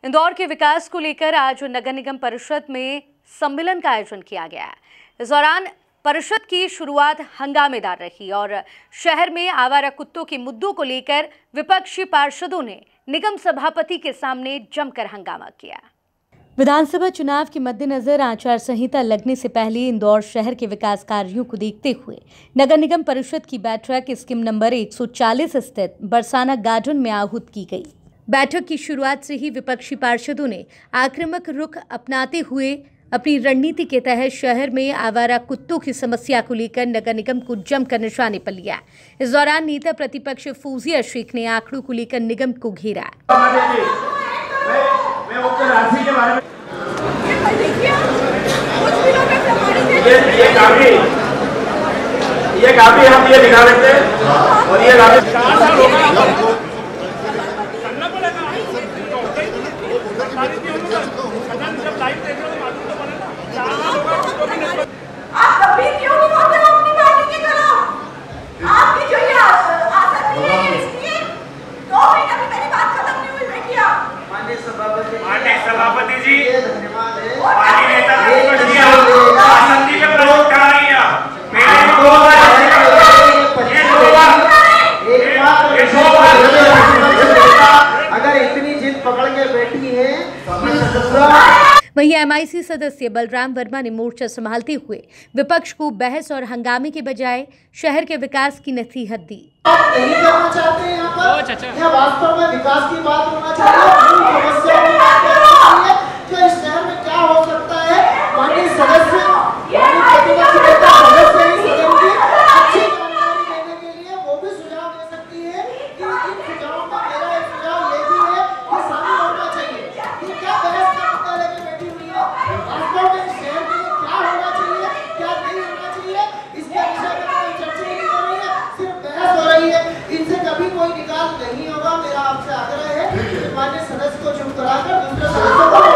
इंदौर के विकास को लेकर आज नगर निगम परिषद में सम्मेलन का आयोजन किया गया है। इस दौरान परिषद की शुरुआत हंगामेदार रही और शहर में आवारा कुत्तों के मुद्दों को लेकर विपक्षी पार्षदों ने निगम सभापति के सामने जमकर हंगामा किया। विधानसभा चुनाव के मद्देनजर आचार संहिता लगने से पहले इंदौर शहर के विकास कार्यों को देखते हुए नगर निगम परिषद की बैठक स्कीम नंबर 140 स्थित बरसाना गार्डन में आहूत की गई। बैठक की शुरुआत से ही विपक्षी पार्षदों ने आक्रामक रुख अपनाते हुए अपनी रणनीति के तहत शहर में आवारा कुत्तों की समस्या को लेकर नगर निगम को जमकर निशाने पर लिया। इस दौरान नेता प्रतिपक्ष फौजिया शेख ने आंकड़ों को लेकर निगम को घेरा। ये काफी हम ये दिखा लेते हैं और ये आप कभी क्यों नहीं होते हो अपनी पार्टी के खिलाफ? आपकी जो ये आदत है इसलिए 2 महीने में मेरी बात खत्म नहीं हुई बेटिया। माननीय सभापति जी धन्यवाद है। माननीय नेता प्रतिपक्ष आसंदी में प्रवोक करा रही है। मेरे 2 बार अगर इतनी जिद पकड़ के बैठी है। वहीं एमआईसी सदस्य बलराम वर्मा ने मोर्चा संभालते हुए विपक्ष को बहस और हंगामे के बजाय शहर के विकास की नसीहत दी। आप यही करना चाहते हैं यहाँ पर या वास्तव में विकास की बात होना चाहिए? समस्याओं की बात करनी चाहिए कि इस शहर में क्या हो सकता है। माननीय सदस्य प्रतिपक्ष नेता सदस्य इस सदन की अच्छी जानकारी देने के लिए वो भी सुझाव दे सकती है कि इन सुझावों में मेरा एक सुझाव ये भी है कि शामिल होना चाहिए कि क्या बहस का मुद्दा लेके बैठी हुई है। वास्तव में इस शहर के लिए क्या होना चाहिए, क्या नहीं होना चाहिए, इसके विषय में कोई चर्चा नहीं हो रही है, सिर्फ बहस हो रही है। इनसे कभी कोई निकाल नहीं होगा। मेरा आपसे आग्रह है कि माननीय सदस्य को चुप कराकर दूसरे सदस्यों को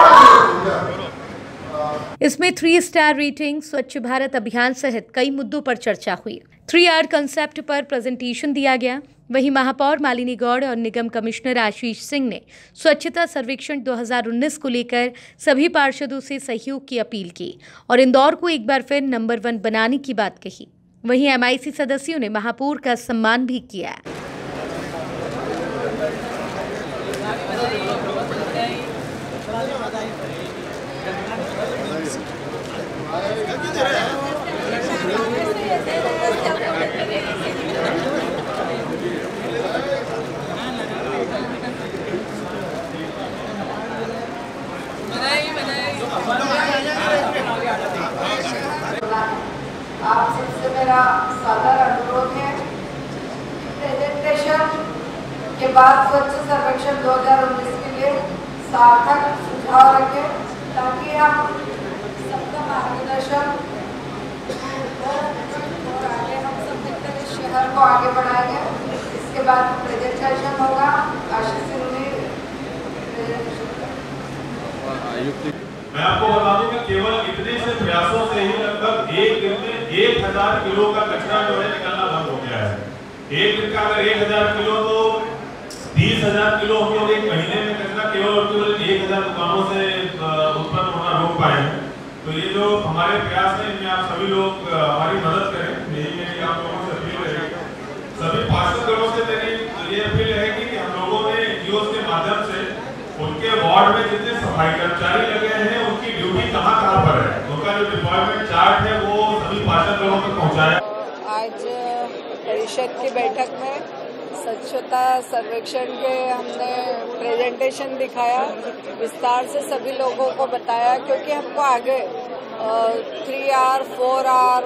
इसमें 3 स्टार रेटिंग, स्वच्छ भारत अभियान सहित कई मुद्दों पर चर्चा हुई। 3R कंसेप्ट पर प्रेजेंटेशन दिया गया। वहीं महापौर मालिनी गौड़ और निगम कमिश्नर आशीष सिंह ने स्वच्छता सर्वेक्षण 2019 को लेकर सभी पार्षदों से सहयोग की अपील की और इंदौर को एक बार फिर नंबर 1 बनाने की बात कही। वहीं एमआईसी सदस्यों ने महापौर का सम्मान भी किया। आप सबसे मेरा सादर अनुरोध है प्रेजेंटेशन के बाद स्वच्छ सर्वेक्षण 2019 के लिए सार्थक सुझाव रखें ताकि हम सबका मार्गदर्शन और आगे हम सब मिलकर इस शहर को आगे बढ़ाएंगे। इसके बाद प्रेजेंटेशन होगा। आशीष सिंह ने मैं आपको बता दूं कि केवल इतने से प्रयासों से ही लगभग एक दिन में 1000 किलो का कचरा जो है निकलना बंद हो गया है। एक दिन का अगर 1000 किलो तो 30,000 किलो हम लोग एक महीने में कचरा केवल 1000 दुकानों से उत्पन्न होना रोक पाए हैं। तो ये जो हमारे प्रयास है इनमें आप सभी लोग हमारी मदद करें। यही मेरी आप लोगों से अपील रहेगी। सभी पार्षदों से मेरी ये अपील रहेगी कि हम लोगों ने एनजीओ के माध्यम से उनके वार्ड में जितने सफाई कर्मचारी लगे हैं उनकी ड्यूटी कहाँ पर है, उनका जो डिप्लॉयमेंट चार्ट है वो सभी पार्षद लोगों तक पहुँचाया। आज परिषद की बैठक में स्वच्छता सर्वेक्षण के हमने प्रेजेंटेशन दिखाया, विस्तार से सभी लोगों को बताया क्योंकि हमको आगे 3R, 4R,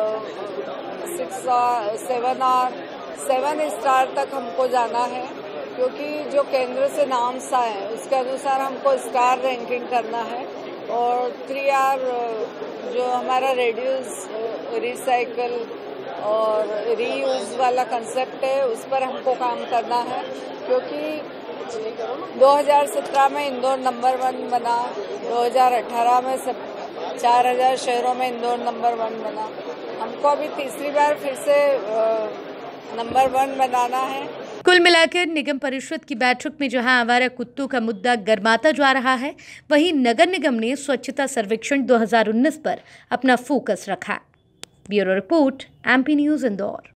6R, 7R, 7 star तक हमको जाना है क्योंकि जो केंद्र से नाम्स आए हैं उसके अनुसार हमको स्टार रैंकिंग करना है। और 3R जो हमारा रिड्यूस, रिसाइकल और रीयूज वाला कंसेप्ट है उस पर हमको काम करना है क्योंकि 2017 में इंदौर नंबर 1 बना, 2018 में 4000 शहरों में इंदौर नंबर 1 बना। हमको अभी तीसरी बार फिर से नंबर 1 बनाना है। कुल मिलाकर निगम परिषद की बैठक में जहां आवारा कुत्तों का मुद्दा गरमाता जा रहा है, वहीं नगर निगम ने स्वच्छता सर्वेक्षण 2019 पर अपना फोकस रखा। Bureau report, MP news Indore.